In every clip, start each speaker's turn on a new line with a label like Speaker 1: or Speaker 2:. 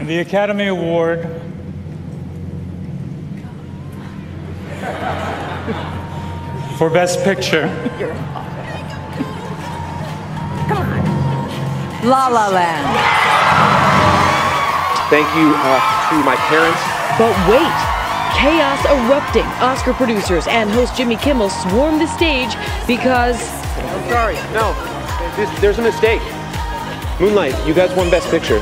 Speaker 1: The Academy Award for Best Picture.
Speaker 2: Come on. La La Land.
Speaker 3: Thank you to my parents.
Speaker 4: But wait, chaos erupting. Oscar producers and host Jimmy Kimmel swarmed the stage because...
Speaker 3: I'm sorry, no, there's a mistake. Moonlight, you guys won Best Picture.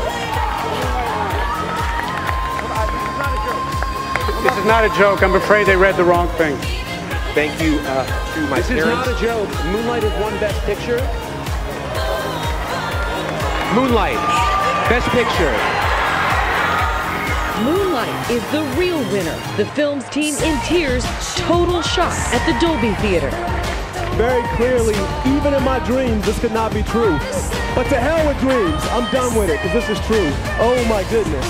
Speaker 5: This is not a joke. I'm afraid they read the wrong thing.
Speaker 3: Thank you to my parents. This is not a joke. Moonlight has won Best Picture. Moonlight, Best Picture.
Speaker 4: Moonlight is the real winner. The film's team in tears, total shock at the Dolby Theater.
Speaker 6: Very clearly, even in my dreams, this could not be true. But to hell with dreams. I'm done with it, because this is true. Oh my goodness.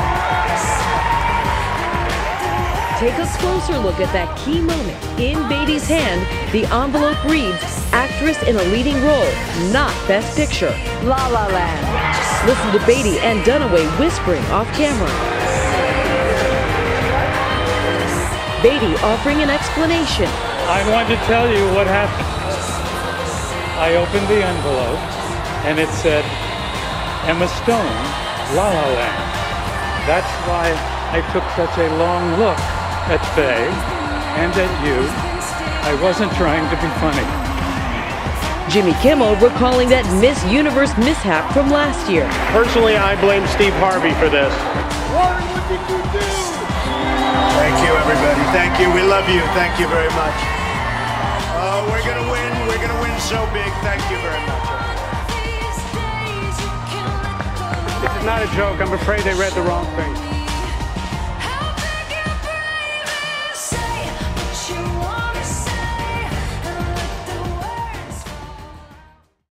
Speaker 4: Take a closer look at that key moment. In Beatty's hand, the envelope reads, actress in a leading role, not Best Picture.
Speaker 2: La La Land.
Speaker 4: Listen to Beatty and Dunaway whispering off camera. Beatty offering an explanation.
Speaker 1: I want to tell you what happened. I opened the envelope and it said, Emma Stone, La La Land. That's why I took such a long look at Faye and at you. I wasn't trying to be funny.
Speaker 4: Jimmy Kimmel recalling that Miss Universe mishap from last year.
Speaker 5: Personally, I blame Steve Harvey for this.
Speaker 7: Thank you, everybody. Thank you. We love you. Thank you very much. We're going to win. We're going to win so big. Thank you very much.
Speaker 5: This is not a joke. I'm afraid they read the wrong thing.